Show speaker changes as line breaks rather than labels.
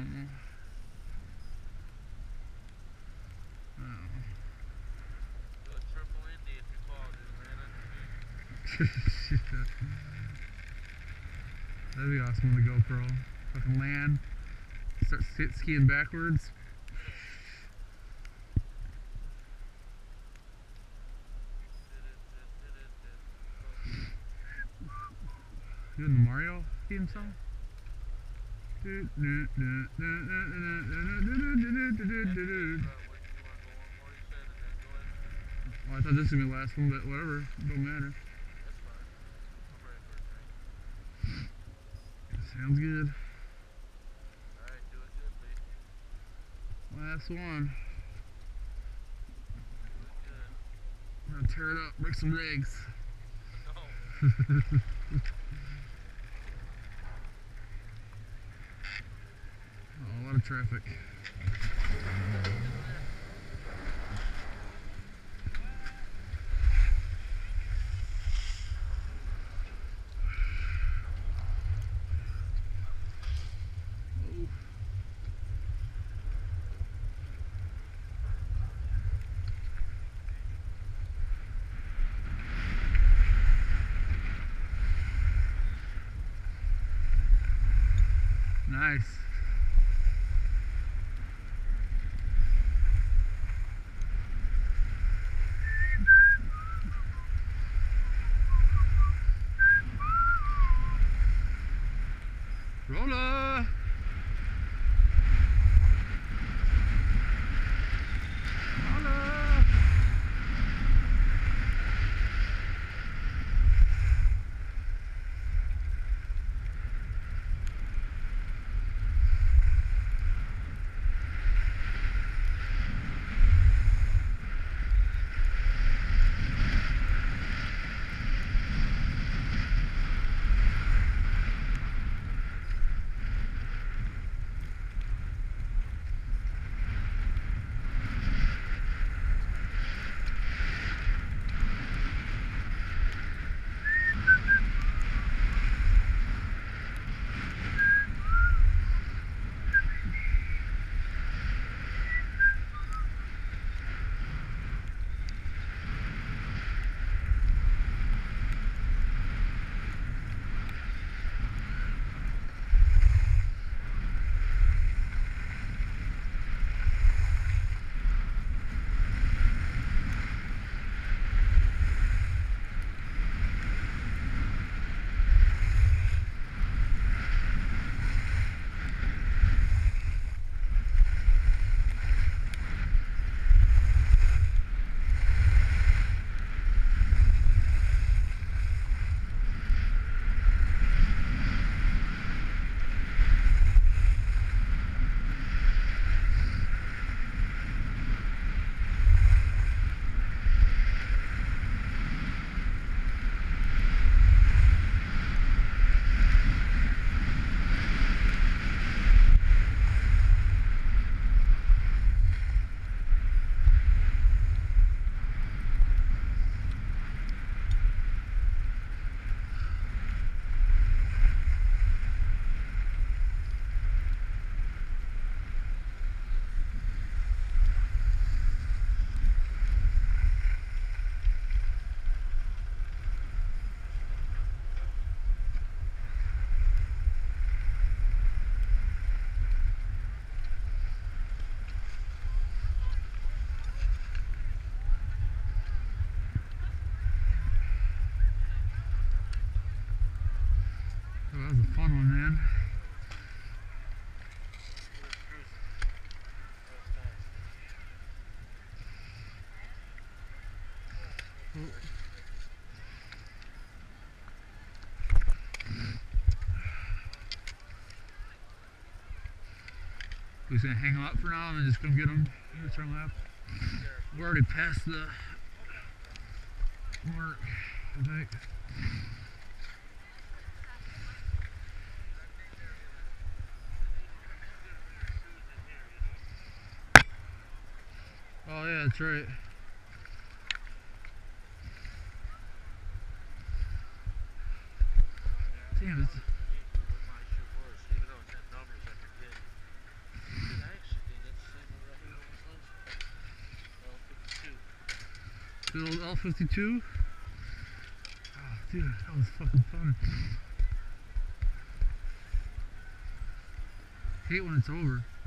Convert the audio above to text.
Do a triple Indy if you fall, dude. Land on your feet.
That'd be awesome on the GoPro. Fucking land, start skiing backwards. You in the Mario theme song? Oh, I thought this was gonna be the last one, but whatever, don't matter.
That's fine. I'm ready for a drink.
Sounds good.
Alright, do it good, Lee.
Last one.
Do it good.
I'm gonna tear it up, break some legs.
No.
Oh, a lot of traffic. Nice. Roller. Roller. Oh, that was a fun one, man. We're just gonna hang them up for now and then just come get them in the turn left. We're already past the mark, I think. Oh yeah, that's right. Damn, it's...
What my shoe was, even though it's in numbers, I forget.
Good old L52. Oh, dude, that was fucking fun. Hate when it's over.